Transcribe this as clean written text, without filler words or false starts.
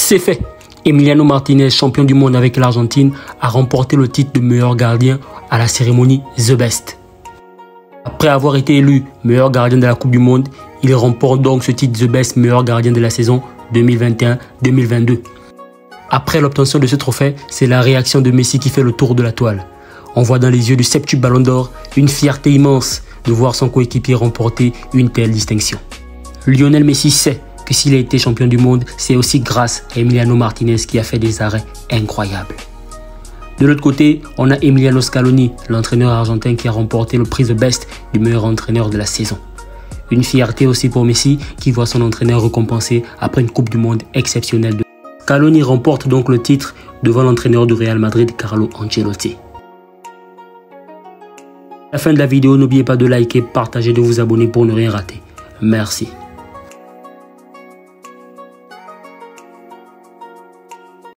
c'est fait. Emiliano Martinez, champion du monde avec l'Argentine, a remporté le titre de meilleur gardien à la cérémonie The Best. Après avoir été élu meilleur gardien de la Coupe du Monde, il remporte donc ce titre The Best meilleur gardien de la saison 2021-2022. Après l'obtention de ce trophée, c'est la réaction de Messi qui fait le tour de la toile. On voit dans les yeux du septuple Ballon d'Or une fierté immense de voir son coéquipier remporter une telle distinction. Lionel Messi sait que s'il a été champion du monde, c'est aussi grâce à Emiliano Martinez qui a fait des arrêts incroyables. De l'autre côté, on a Emiliano Scaloni, l'entraîneur argentin qui a remporté le prix The Best du meilleur entraîneur de la saison. Une fierté aussi pour Messi qui voit son entraîneur récompensé après une Coupe du Monde exceptionnelle. Scaloni remporte donc le titre devant l'entraîneur du Real Madrid, Carlo Ancelotti. À la fin de la vidéo, n'oubliez pas de liker, partager, de vous abonner pour ne rien rater. Merci.